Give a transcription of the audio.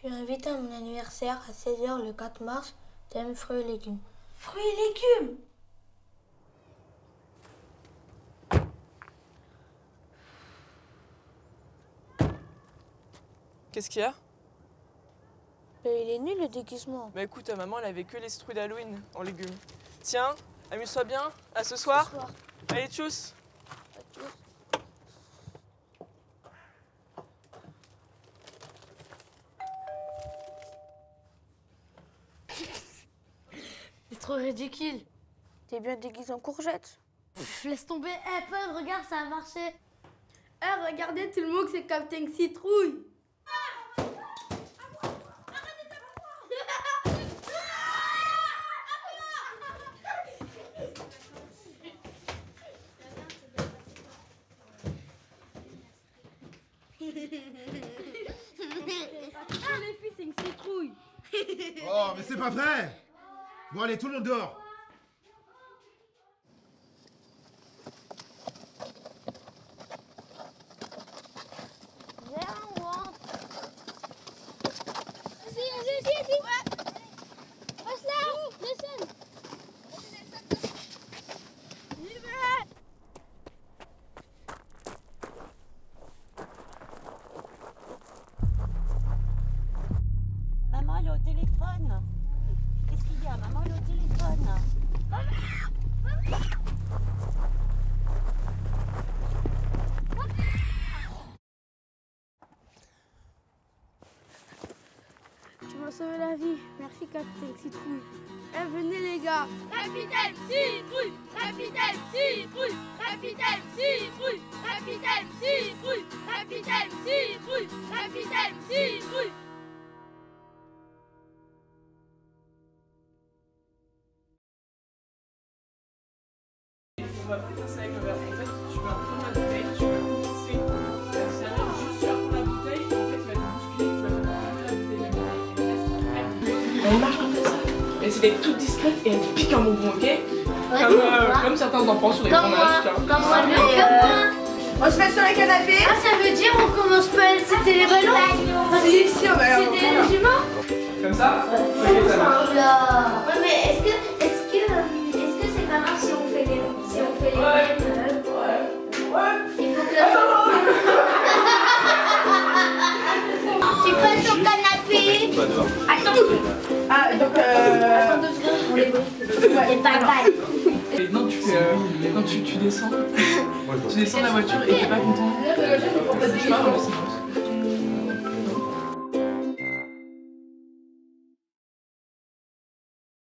suis invité à mon anniversaire à 16h le 4 mars. Thème fruits et légumes. Fruits et légumes? Qu'est-ce qu'il y a? Il est nul le déguisement. Bah écoute, ta maman elle avait que les citrouilles d'Halloween en légumes. Tiens, amuse-toi bien, à ce soir. Allez, tchuss. C'est trop ridicule. T'es bien déguisé en courgette. Laisse tomber. Eh, Paul, regarde, ça a marché. Eh, regardez, tout le monde, c'est Captain Citrouille. Ah, les filles, c'est une citrouille. Oh, mais c'est pas vrai! Bon, allez, tout le monde dehors! Viens, on rentre. Vas-y. Ouais. Passe là, descends. Maman, elle est au téléphone. Qu'est-ce qu'il y a? Maman, elle est au téléphone. Tu m'as sauvé la vie. Merci, Captain Citrouille. Eh, venez, les gars. Capitaine Citrouille, Capitaine Citrouille, Capitaine Citrouille, Capitaine Citrouille, Capitaine Citrouille, Capitaine Citrouille. On va péter ça avec le verre. En fait, tu vas prendre la bouteille, tu vas commencer à te servir juste, tu vas prendre la bouteille, et en fait, tu vas te bousculer, tu vas faire tomber la bouteille, et reste. Elle marche comme ça. Elle essaie d'être toute discrète et elle te pique un bonbon, ok? Comme certains enfants sur les tournages. Comme moi. On se met sur le canapé. Ah, ça veut dire on commence pas. C'était les ballons. Si, on va aller C'était les humains. Comme ça? Ok, ça marche. Ouais, mais est-ce que c'est pas grave si on fait les mêmes Il faut que Tu passes au canapé. Attends. Ah, donc Attends 2 secondes, on les briefe. C'est pas mal. Et non, tu fais. Non, tu descends. Tu descends de la voiture et t'es pas content. Je sais pas,